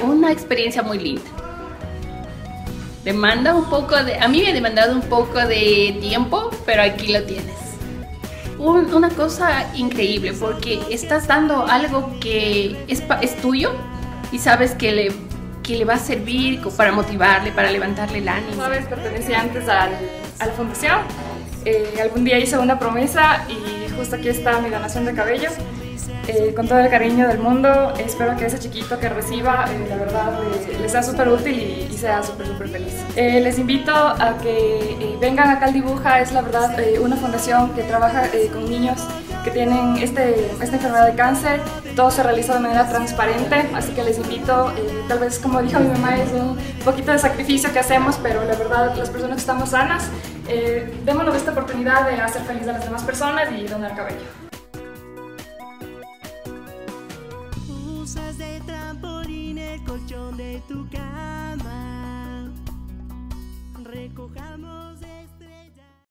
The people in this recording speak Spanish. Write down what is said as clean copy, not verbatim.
una experiencia muy linda. Demanda un poco de... A mí me ha demandado un poco de tiempo, pero aquí lo tienes. Una cosa increíble, porque estás dando algo que es tuyo y sabes que le va a servir para motivarle, para levantarle el ánimo. Sabes, pertenecía antes a la fundación. Algún día hice una promesa y justo aquí está mi donación de cabello. Con todo el cariño del mundo, espero que ese chiquito que reciba, la verdad, le sea súper útil y sea súper feliz. Les invito a que vengan acá al Dibuja. Es la verdad una fundación que trabaja con niños que tienen esta enfermedad de cáncer. Todo se realiza de manera transparente, así que les invito. Tal vez, como dijo mi mamá, es un poquito de sacrificio que hacemos, pero la verdad, las personas que estamos sanas, démonos esta oportunidad de hacer feliz a las demás personas y donar cabello. Usas de trampolín el colchón de tu cama. Recojamos